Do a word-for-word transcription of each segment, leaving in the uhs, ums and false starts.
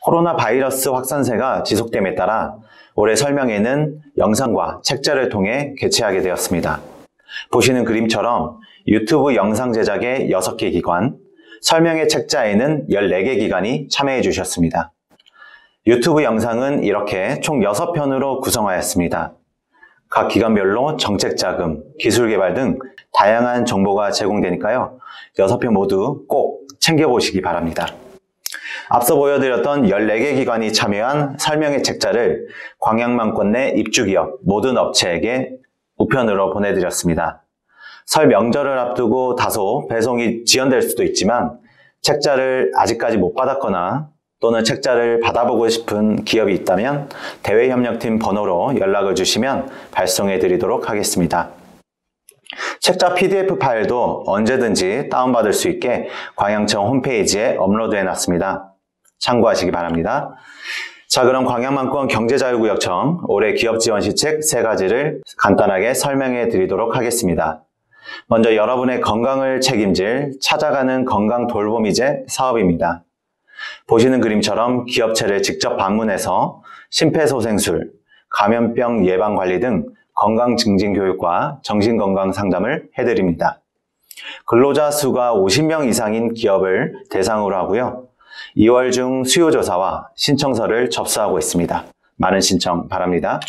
코로나 바이러스 확산세가 지속됨에 따라 올해 설명회는 영상과 책자를 통해 개최하게 되었습니다. 보시는 그림처럼 유튜브 영상 제작에 여섯 개 기관, 설명회 책자에는 열네 개 기관이 참여해 주셨습니다. 유튜브 영상은 이렇게 총 여섯 편으로 구성하였습니다. 각 기관별로 정책 자금, 기술 개발 등 다양한 정보가 제공되니까요. 여섯 편 모두 꼭 챙겨보시기 바랍니다. 앞서 보여드렸던 열네 개 기관이 참여한 설명회 책자를 광양만권 내 입주기업 모든 업체에게 우편으로 보내드렸습니다. 설 명절을 앞두고 다소 배송이 지연될 수도 있지만 책자를 아직까지 못 받았거나 또는 책자를 받아보고 싶은 기업이 있다면 대외협력팀 번호로 연락을 주시면 발송해 드리도록 하겠습니다. 책자 피디에프 파일도 언제든지 다운받을 수 있게 광양청 홈페이지에 업로드해 놨습니다. 참고하시기 바랍니다. 자, 그럼 광양만권 경제자유구역청 올해 기업지원시책 세 가지를 간단하게 설명해 드리도록 하겠습니다. 먼저 여러분의 건강을 책임질 찾아가는 건강 돌보미제 사업입니다. 보시는 그림처럼 기업체를 직접 방문해서 심폐소생술, 감염병 예방관리 등 건강 증진 교육과 정신건강 상담을 해드립니다. 근로자 수가 오십 명 이상인 기업을 대상으로 하고요. 이월 중 수요조사와 신청서를 접수하고 있습니다. 많은 신청 바랍니다.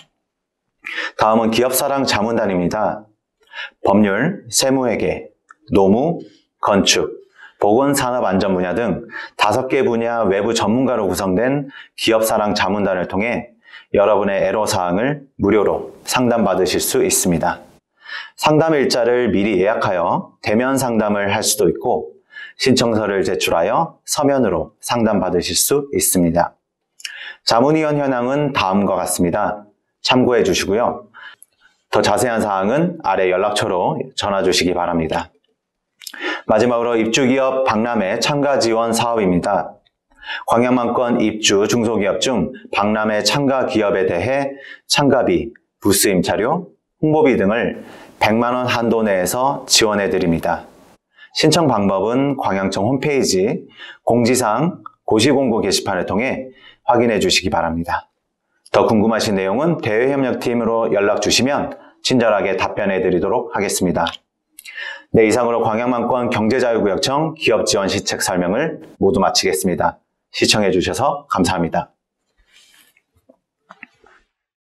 다음은 기업사랑 자문단입니다. 법률, 세무회계, 노무, 건축, 보건산업안전 분야 등 다섯 개 분야 외부 전문가로 구성된 기업사랑 자문단을 통해 여러분의 애로사항을 무료로 상담받으실 수 있습니다. 상담 일자를 미리 예약하여 대면 상담을 할 수도 있고 신청서를 제출하여 서면으로 상담받으실 수 있습니다. 자문위원 현황은 다음과 같습니다. 참고해 주시고요. 더 자세한 사항은 아래 연락처로 전화 주시기 바랍니다. 마지막으로 입주기업 박람회 참가 지원 사업입니다. 광양만권 입주 중소기업 중 박람회 참가 기업에 대해 참가비, 부스 임차료, 홍보비 등을 백만 원 한도 내에서 지원해 드립니다. 신청 방법은 광양청 홈페이지 공지사항 고시공고 게시판을 통해 확인해 주시기 바랍니다. 더 궁금하신 내용은 대외협력팀으로 연락 주시면 친절하게 답변해 드리도록 하겠습니다. 네, 이상으로 광양만권 경제자유구역청 기업지원시책 설명을 모두 마치겠습니다. 시청해 주셔서 감사합니다.